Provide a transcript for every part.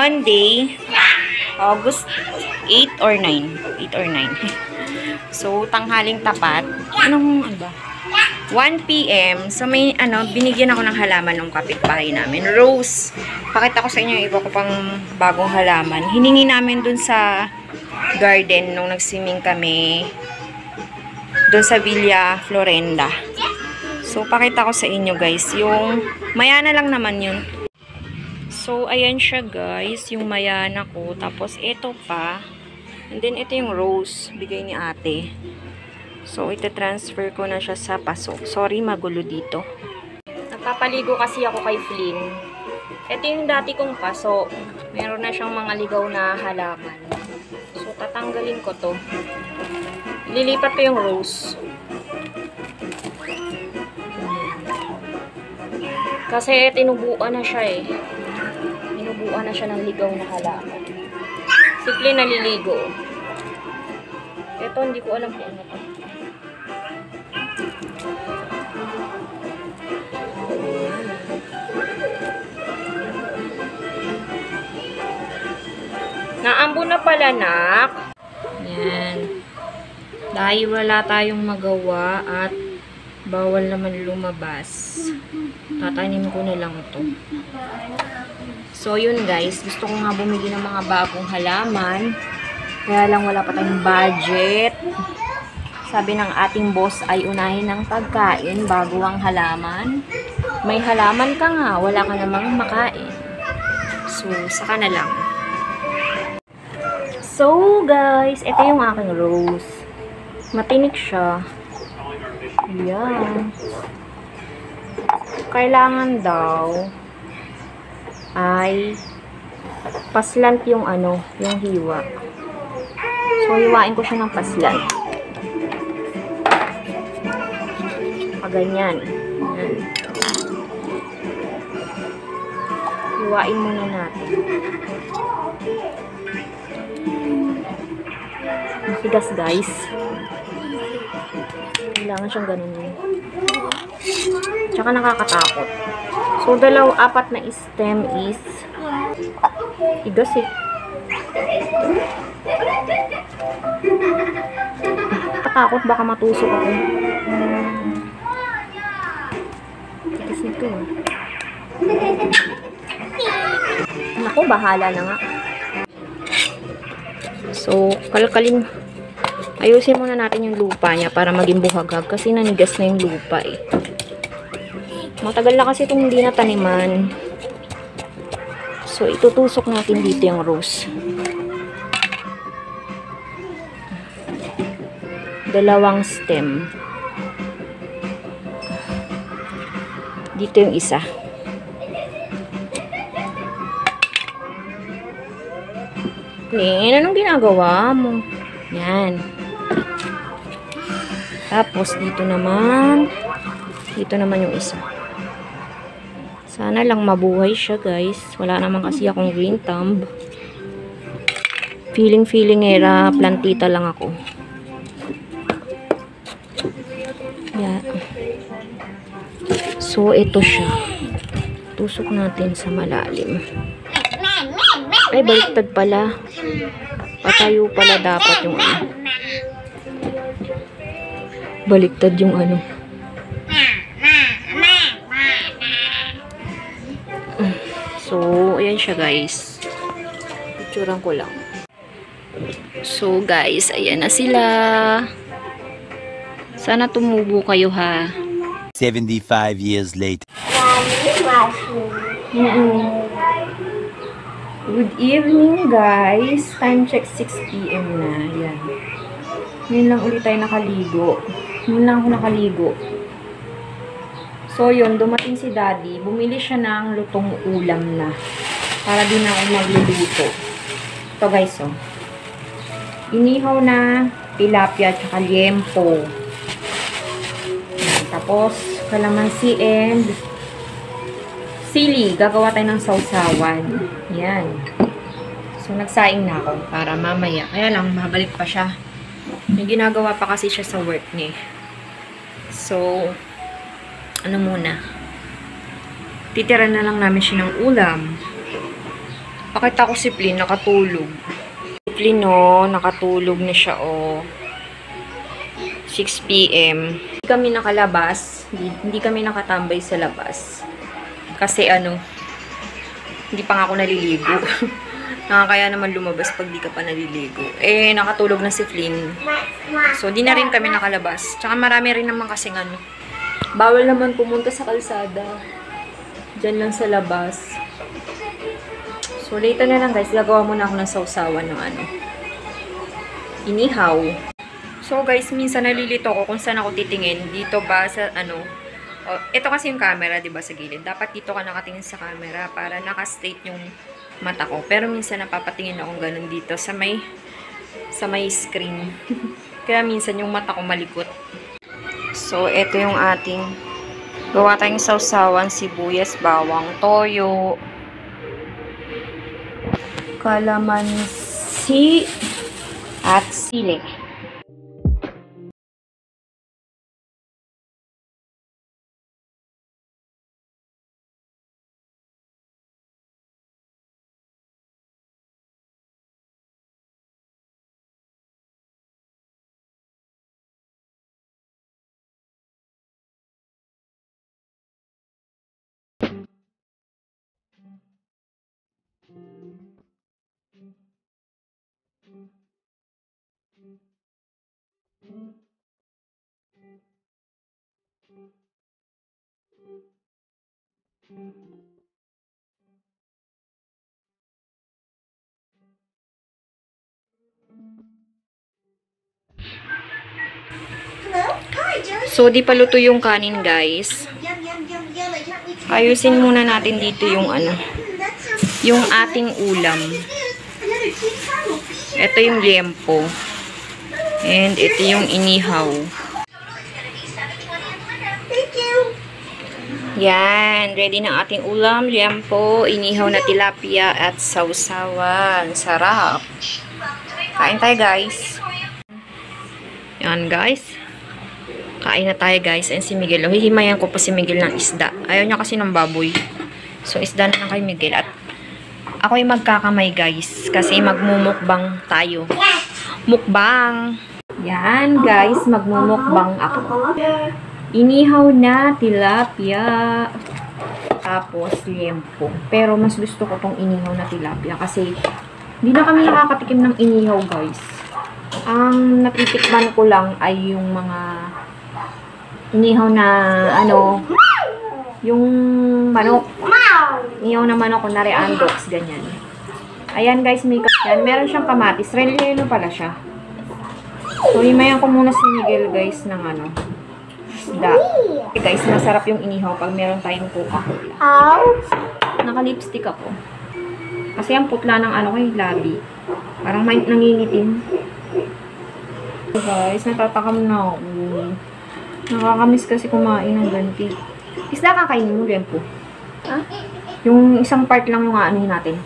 Monday, August 8 or 9. 8 or 9. So, tanghaling tapat. Ano ba? 1 PM. So, may, binigyan ako ng halaman ng kapitbahay namin. Rose. Pakita ko sa inyo yung iba ko pang bagong halaman. Hiningi namin dun sa garden nung nag-swimming kami. Dun sa Villa Florenda. So, pakita ko sa inyo guys. Yung mayana lang naman yun. So, ayan siya guys. Yung mayana ko. Tapos, ito pa. And then, ito yung rose. Bigay ni ate. So, ite-transfer ko na siya sa paso. Sorry, magulo dito. Nagpapaligo kasi ako kay Flynn. Ito yung dati kong paso. Meron na siyang mga ligaw na halaman. So, tatanggalin ko to. Lilipat ko yung rose. Kasi tinubuan na siya eh. Tinubuan na siya ng ligaw na halaman. Si Flynn naliligo. Ito, hindi ko alam kung ano to. Naambo na pala, nak. Yan. Dahil wala tayong magawa at bawal naman lumabas. Tatanim ko na lang ito. So, yun guys. Gusto ko nga bumili ng mga bagong halaman. Kaya lang wala pa tayong budget. Sabi ng ating boss ay unahin ng pagkain bago ang halaman. May halaman ka nga, wala ka namang makain. So, saka na lang. So, guys, ito yung aking rose. Matinik siya. Ayan. Kailangan daw ay paslant yung yung hiwa. So, hiwain ko siya ng paslant. Ganyan. Ayan. Hiwain muna natin. Matigas guys. Kailangan siyang ganun yun. Tsaka nakakatakot. So, apat na stem is tigas eh. Nakatakot, baka matusok ako. Tigas nito eh. Naku, bahala na nga. So, kalkalin. Ayusin muna natin yung lupa niya para maging buhagag kasi nanigas na yung lupa eh. Matagal na kasi itong hindi nataniman. So, itutusok natin dito yung rose. 2 stem. Dito yung isa. Anong ginagawa mo? Yan. Tapos, dito naman yung isa. Sana lang mabuhay siya, guys. Wala naman kasi akong green thumb. Feeling plantita lang ako. Yan. So, ito siya. Tusok natin sa malalim. Ay, baliktad pala. Patayo pala dapat yung baliktad yung So, ayan siya guys. Picturean ko lang. So, guys, ayan na sila. Sana tumubo kayo ha. 75 years later. Good evening guys. Time check 6 PM na. Yan. Ngayon lang ulit tayo nakaligo. Ngayon lang ako nakaligo. So yun, dumating si daddy. Bumili siya ng lutong ulam na. Para din ako magluluto. Ito guys oh. Inihaw na tilapia at saka liempo. Tapos kalamansi and sili. Gagawa tayo ng sausawan. Yan. So, nagsaing na ako para mamaya. Kaya lang, mabalik pa siya. May ginagawa pa kasi siya sa work niya. So, muna. Titira na lang namin siya ng ulam. Pakita ko si Flynn, nakatulog. Si Flynn, oh, nakatulog na siya, oh. 6 p.m. Hindi kami nakalabas. Hindi kami nakatambay sa labas. Kasi hindi pa nga ako naliligo. Nakakaya naman lumabas pag di ka pa naliligo. Eh, nakatulog na si Flynn. So, di na rin kami nakalabas. Tsaka marami rin naman kasing bawal naman pumunta sa kalsada. Diyan lang sa labas. So, later na lang guys, gagawa muna ako ng sausawan ng inihaw. So, guys, minsan nalilito ko kung saan ako titingin. Dito ba sa ito kasi yung camera, diba, sa gilid. Dapat dito ka nakatingin sa camera para naka-straight yung mata ko. Pero minsan napapatingin akong ganun dito sa may screen. Kaya minsan yung mata ko malikot. So, ito yung ating gawa tayong sausawan, sibuyas, bawang, toyo, kalamansi, at sili. So, di pa luto yung kanin, guys. Ayusin muna natin dito yung yung ating ulam. Ito yung liempo. And ito yung inihaw. Yan. Ready na ating ulam, liempo, inihaw na tilapia, at sausawan. Sarap. Kain tayo, guys. Yan, guys. Kain na tayo, guys. And si Miguel, hihimayan ko pa si Miguel ng isda. Ayaw niya kasi ng baboy. So, isda na lang kay Miguel. At ako'y magkakamay, guys. Kasi magmumukbang tayo. Mukbang! Yan, guys. Magmumukbang ako. Inihaw na tilapia. Tapos, liempo. Pero, mas gusto ko tong inihaw na tilapia. Kasi, hindi na kami nakakatikim ng inihaw, guys. Ang natitikman ko lang ay yung mga inihaw na yung manok. Inihaw na manok, kunwari andox, ganyan. Ayan, guys, yan, meron siyang kamatis. Relleno pala siya. So, himayan ko muna si Miguel, guys, ng isda. Okay, guys, masarap yung inihaw pag meron tayong Coca-Cola. Naka-lipstick ako. Kasi ang putla ng labi. Parang nangingitim. So, guys, natatakam na ako. Nakakamiss kasi kumain ng ganti. Isda kakainin mo, liempo? Huh? Yung isang part lang yung aanuhin natin.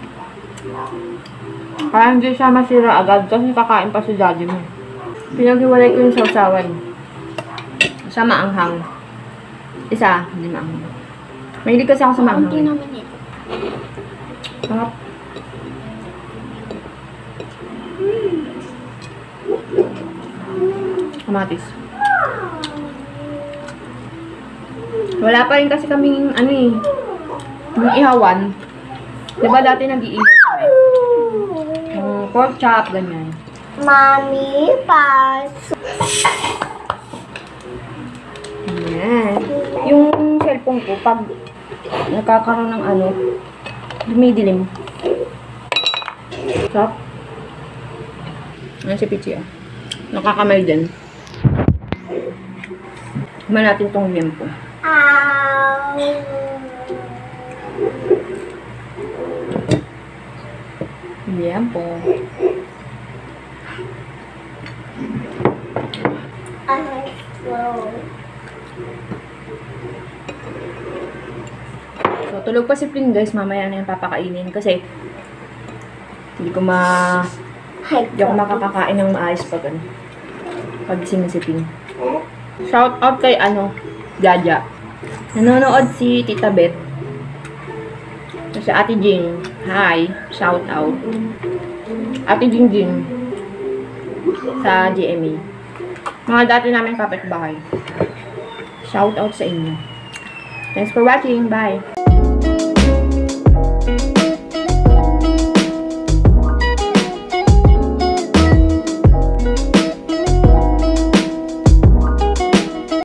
Para hindi siya masira agad kasi kakain pa si daddy mo. Pinaghiwalay ko yung sausawan. Sa maanghang. Isa, hindi maanghang. Mahilig kasi ako sa maanghang. Hindi naman ito. Sarap. Kamatis. Wala pa rin kasi kaming yung ihawan. Diba dati nag-iihaw kami? Pork chop, ganyan. Mommy, pass. Ayan. Yung cellphone ko, pag nagkakaroon ng dumidilim. Chop. Ayan si Pichi, nakakamay din. Hima natin tong liempo. Liempo. So, tulog pa si Flynn, guys. Mamaya na yung papakainin kasi hindi ako makakakain ng maayos pagising na si Flynn. Shout out kay Jaja. Nanonood si Tita Beth. Si Ate Jing. Hi. Shout out. Ate Jing Jing. Sa GMA. Mga dati namin kapitbahay. Shout out sa inyo. Thanks for watching. Bye.